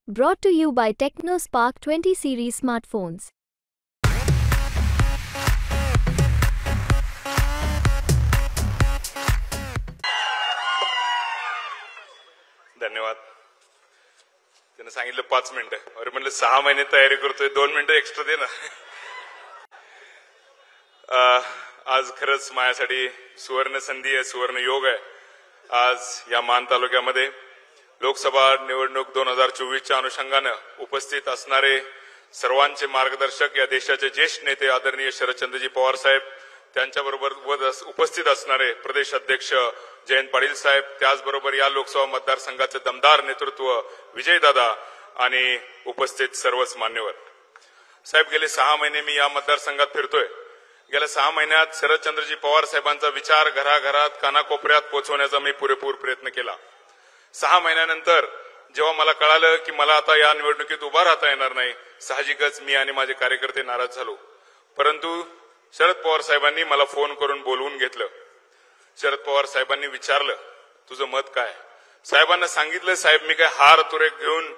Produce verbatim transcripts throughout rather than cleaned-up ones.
Brought to you by TechnoSpark twenty series smartphones. धन्यवाद. त्याने सांगितलं पाच मिनिटं. अरे म्हणलं सहा महिने तयारी करतोय, दोन मिनिटं एक्स्ट्रा दे ना. आज खरंच माझ्यासाठी सुवर्ण संधी आहे, सुवर्ण योग आहे. आज या मान तालुक्यामध्ये लोकसभा निवडणूक दोन हजार चोवीसच्या अनुषंगानं उपस्थित असणारे सर्वांचे मार्गदर्शक, या देशाचे ज्येष्ठ नेते आदरणीय शरदचंद्रजी पवार साहेब, त्यांच्याबरोबर उपस्थित असणारे प्रदेश अध्यक्ष जयंत पाटील साहेब, त्याचबरोबर या लोकसभा मतदारसंघाचे दमदार नेतृत्व विजयदादा आणि उपस्थित सर्वच मान्यवर साहेब. गेले सहा महिने मी या मतदारसंघात फिरतोय. गेल्या सहा महिन्यात शरदचंद्रजी पवार साहेबांचा विचार घराघरात कानाकोपऱ्यात पोहोचवण्याचा मी पुरेपूर प्रयत्न केला. सहा महिन्यानंतर जेव्हा मला कळालं की मला आता या निवडणुकीत उभा राहता येणार नाही, साहजिकच मी आणि माझे कार्यकर्ते नाराज झालो. परंतु शरद पवार साहेबांनी मला फोन करून बोलवून घेतलं. शरद पवार साहेबांनी विचारलं, तुझं मत काय? साहेबांना सांगितलं, साहेब मी काय हार तुरे घेऊन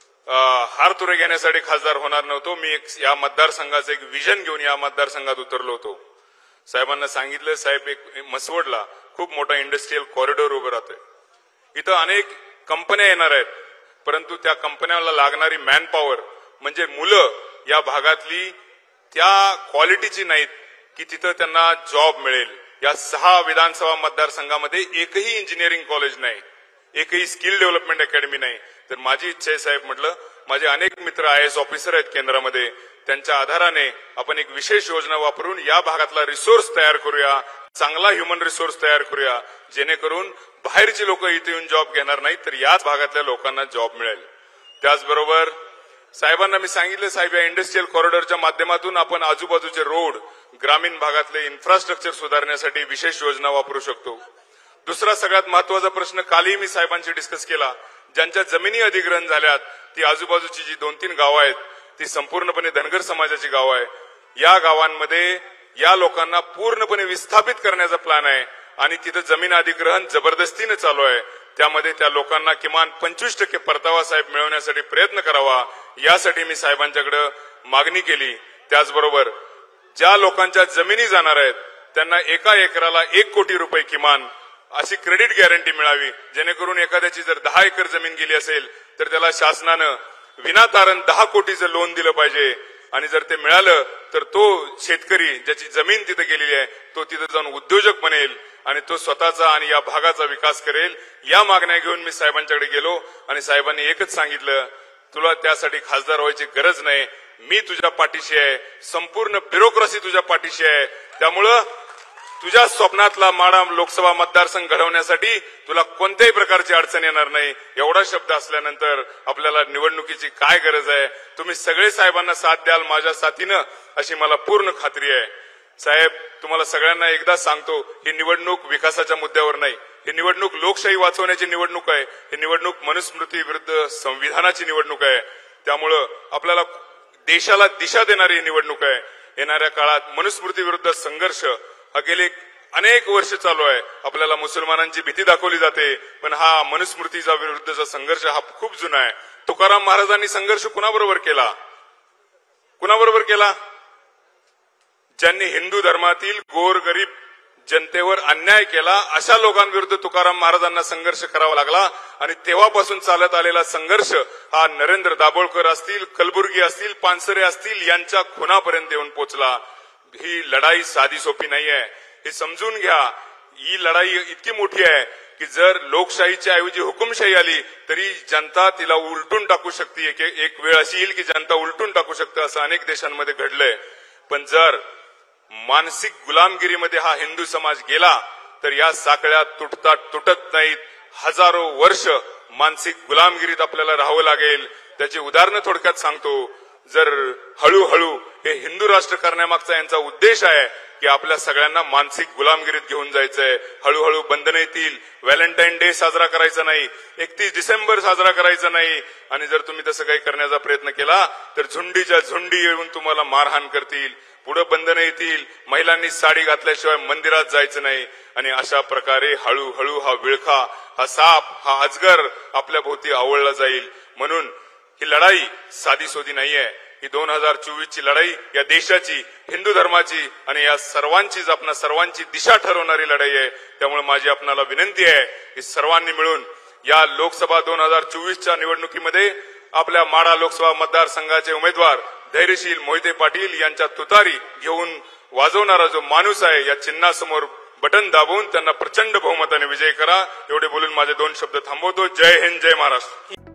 हार तुरे घेण्यासाठी खासदार होणार नव्हतो. मी एक या मतदारसंघाचं एक विजन घेऊन या मतदारसंघात उतरलो होतो. साहेबांना सांगितलं, साहेब एक मसवडला खूप मोठा इंडस्ट्रीयल कॉरिडॉर उभं राहतोय. इथं अनेक कंपन्या येणार आहेत, परंतु त्या कंपन्यांना लागणारी मॅन पॉवर म्हणजे मुलं या भागातली त्या क्वालिटीची नाहीत की तिथं त्यांना जॉब मिळेल. या सहा विधानसभा मतदारसंघामध्ये एकही इंजिनिअरिंग कॉलेज नाही, एकही स्किल डेव्हलपमेंट अकॅडमी नाही. तर माझी इच्छा आहे साहेब, म्हटलं माझे अनेक मित्र आय एस ऑफिसर आहेत केंद्रामध्ये, त्यांच्या आधाराने आपण एक विशेष योजना वापरून या भागातला रिसोर्स तयार करूया, चांगला ह्युमन रिसोर्स तयार करूया, जेणेकरून बाहेरची लोक इथे येऊन जॉब घेणार नाहीत, तर याच भागातल्या लोकांना जॉब मिळेल. त्याचबरोबर साहेबांना मी सांगितलं, साहेब या इंडस्ट्रीयल कॉरिडॉरच्या माध्यमातून आपण आजूबाजूचे रोड, ग्रामीण भागातले इन्फ्रास्ट्रक्चर सुधारण्यासाठी विशेष योजना वापरू शकतो. दुसरा सगळ्यात महत्वाचा प्रश्न कालही मी साहेबांशी डिस्कस केला, ज्यांच्या जमिनी अधिग्रहण झाल्यात ती आजूबाजूची जी दोन तीन गावं आहेत ती संपूर्णपणे धनगर समाजाची गावं आहे. या गावांमध्ये या लोकांना पूर्णपणे विस्थापित करण्याचा प्लॅन आहे आणि तिथं जमीन अधिग्रहण जबरदस्तीने चालू आहे. त्यामध्ये त्या लोकांना किमान पंचवीस टक्के परतावा साहेब मिळवण्यासाठी प्रयत्न करावा, यासाठी मी साहेबांच्याकडे मागणी केली. त्याचबरोबर ज्या लोकांच्या जमिनी जाणार आहेत त्यांना एका एकराला एक कोटी रुपये किमान अशी क्रेडिट गॅरंटी मिळावी, जेणेकरून एखाद्याची जर दहा एकर जमीन गेली असेल तर त्याला शासनानं विनातारण दहा कोटीचं लोन दिलं पाहिजे. आणि जर ते मिळालं तर तो शेतकरी ज्याची जमीन तिथे गेलेली आहे तो तिथे जाऊन उद्योजक बनेल आणि तो स्वतःचा आणि या भागाचा विकास करेल. या मागण्या घेऊन मी साहेबांच्याकडे गेलो आणि साहेबांनी एकच सांगितलं, तुला त्यासाठी खासदार व्हायची गरज नाही, मी तुझ्या पाठीशी आहे, संपूर्ण ब्युरोक्रेसी तुझ्या पाठीशी आहे. त्यामुळं तुझ्या स्वप्नातला माडा लोकसभा मतदारसंघ घडवण्यासाठी तुला कोणत्याही प्रकारची अडचण येणार नाही. एवढा शब्द असल्यानंतर आपल्याला निवडणुकीची काय गरज आहे? तुम्ही सगळे साहेबांना साथ द्याल माझ्या साथीनं अशी मला पूर्ण खात्री आहे. साहेब तुम्हाला सगळ्यांना एकदा सांगतो, ही निवडणूक विकासाच्या मुद्द्यावर नाही, ही निवडणूक लोकशाही वाचवण्याची निवडणूक आहे. ही निवडणूक मनुस्मृती विरुद्ध संविधानाची निवडणूक आहे. त्यामुळं आपल्याला देशाला दिशा देणारी निवडणूक आहे. येणाऱ्या काळात मनुस्मृती विरुद्ध संघर्ष हा गेले अनेक वर्ष चालू आहे. आपल्याला मुसलमानांची भीती दाखवली जाते, पण हा मनुस्मृतीचा विरुद्धचा संघर्ष हा खूप जुना आहे. तुकाराम महाराजांनी संघर्ष कुणाबरोबर केला? कुणाबरोबर केला? ज्यांनी हिंदू धर्मातील गोरगरीब जनतेवर अन्याय केला अशा लोकांविरुद्ध तुकाराम महाराजांना संघर्ष करावा लागला. आणि तेव्हापासून चालत आलेला संघर्ष हा नरेंद्र दाभोळकर असतील, कलबुर्गी असतील, पानसरे असतील यांच्या खुनापर्यंत येऊन पोहोचला. ही लढाई साधी सोपी नाही आहे, हे समजून घ्या. ही लढाई इतकी मोठी आहे की जर लोकशाहीच्या ऐवजी हुकुमशाही आली तरी जनता तिला उलटून टाकू शकते. एक, एक वेळ अशी येईल की जनता उलटून टाकू शकते, असं अनेक देशांमध्ये घडलंय. पण जर मानसिक गुलामगिरीमध्ये हा हिंदू समाज गेला तर या साखळ्या तुटतात तुटत नाहीत. हजारो वर्ष मानसिक गुलामगिरीत आपल्याला राहावं लागेल. त्याची उदाहरणं थोडक्यात सांगतो. जर हळूहळू हे हिंदू राष्ट्र करण्यामागचा यांचा उद्देश आहे की आपल्या सगळ्यांना मानसिक गुलामगिरीत घेऊन जायचंय, हळूहळू बंधनं येतील, व्हॅलेंटाईन डे साजरा करायचा नाही, एकतीस डिसेंबर साजरा करायचा नाही. आणि जर तुम्ही तसं काही करण्याचा प्रयत्न केला तर झुंडीच्या झुंडी येऊन तुम्हाला मारहाण करतील, पुढे बंधनं येतील, महिलांनी साडी घातल्याशिवाय मंदिरात जायचं नाही. आणि अशा प्रकारे हळूहळू हा विळखा, हा साप, हा अजगर आपल्या भोवती आवळला जाईल. म्हणून ही लढाई साधी सोधी नाहीये. ही दोन हजार चोवीस ची लढाई या देशाची, हिंदू धर्माची आणि या सर्वांचीच, आपणा सर्वांची दिशा ठरवणारी लढाई आहे. त्यामुळे माझी आपणाला विनंती आहे की सर्वांनी मिळून या लोकसभा दोन हजार चोवीसच्या निवडणुकीमध्ये आपल्या माढा लोकसभा मतदारसंघाचे उमेदवार धैर्यशील मोहिते पाटील यांच्या तुतारी घेऊन वाजवणारा जो माणूस आहे, या चिन्हासमोर बटन दाबून त्यांना प्रचंड बहुमताने विजयी करा. एवढे बोलून माझे दोन शब्द थांबवतो. जय हिंद, जय महाराष्ट्र.